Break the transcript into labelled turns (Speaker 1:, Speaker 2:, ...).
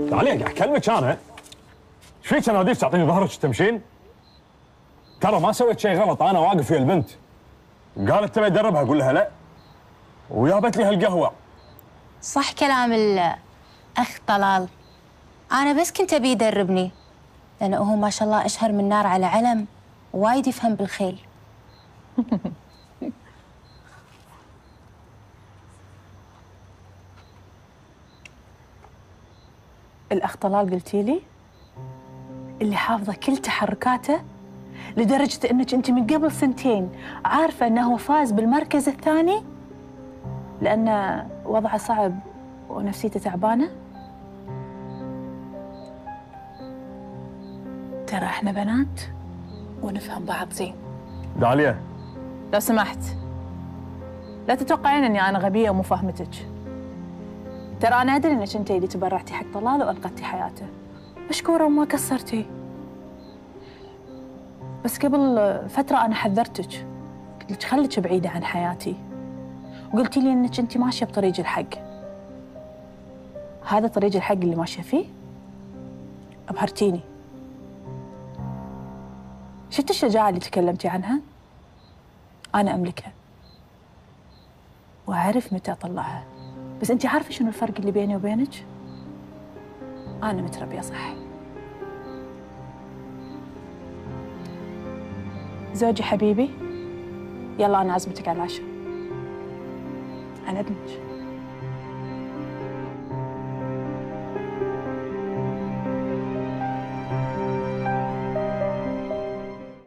Speaker 1: تعالي قاعد اكلمك انا. ايش فيك اناديك تعطيني ظهرك تمشين؟ ترى ما سويت شيء غلط، انا واقف ويا البنت. قالت تبي ادربها، اقول لها لا. وجابت لي هالقهوه.
Speaker 2: صح كلام الأخ طلال، أنا بس كنت أبي يدربني، لأنه هو ما شاء الله أشهر من نار على علم، وايد يفهم بالخيل.
Speaker 3: الأخ طلال قلتي لي؟ اللي حافظة كل تحركاته لدرجة أنك أنت من قبل سنتين عارفة أنه فاز بالمركز الثاني لأن وضعه صعب ونفسيته تعبانة؟ ترى احنا بنات ونفهم بعض زين.
Speaker 1: داليا
Speaker 3: لو سمحت لا تتوقعين اني انا غبيه ومو فاهمتك. ترى انا ادري انك انت اللي تبرعتي حق طلال وانقذتي حياته، مشكوره وما قصرتي. بس قبل فتره انا حذرتك، قلت لك خليك بعيده عن حياتي، وقلتي لي انك انت ماشيه بطريق الحق. هذا طريق الحق اللي ماشيه فيه؟ ابهرتيني. شفت الشجاعه اللي تكلمتي عنها؟ انا املكها واعرف متى اطلعها. بس انت عارفه شنو الفرق اللي بيني وبينك؟ انا متربيه صح. زوجي حبيبي، يلا انا عزمتك على العشاء. عن اذنك.